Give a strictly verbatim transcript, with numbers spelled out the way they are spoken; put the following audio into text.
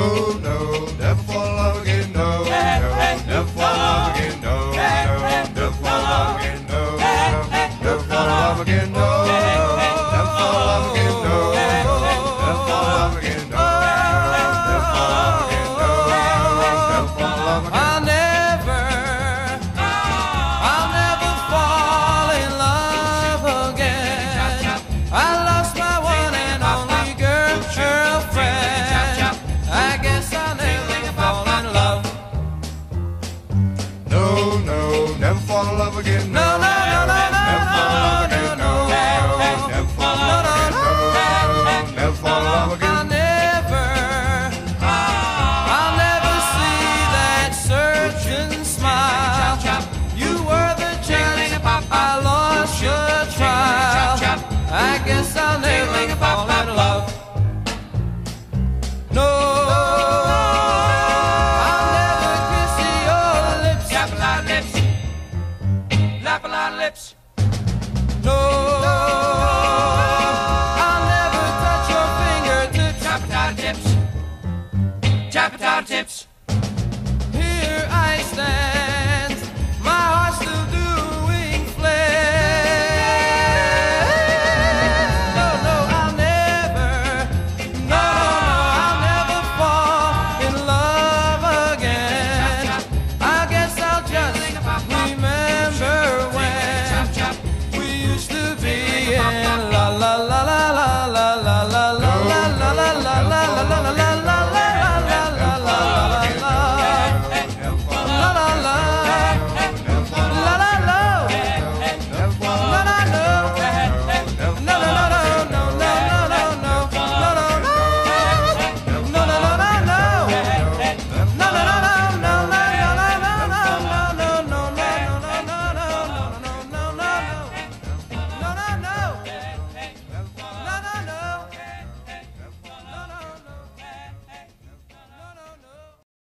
no, never fall in love again, no, no, never fall in love again, no, no, never fall in love again, no, no, never fall in love again, no, no, never fall in love again, no, no, never fall in love again, no, never fall in love again, no, never fall in love again. I'll never, I'll never fall in love again. I lost my one and only girl, girlfriend. I guess I'll never fall in love. No, no, never fall in love again, No, no, no, no, no, never fall in love again, no, no, never fall in love again, no, never fall in love again. I'll never, I'll never see that searching smile. You were the chance, I lost your trial. I guess I'll never fall in love. No, I'll never kiss your lips. Lap a lot of lips. Lap a lot of lips. No, I'll never touch your fingertips. Chop it out of tips. Chop it out of tips.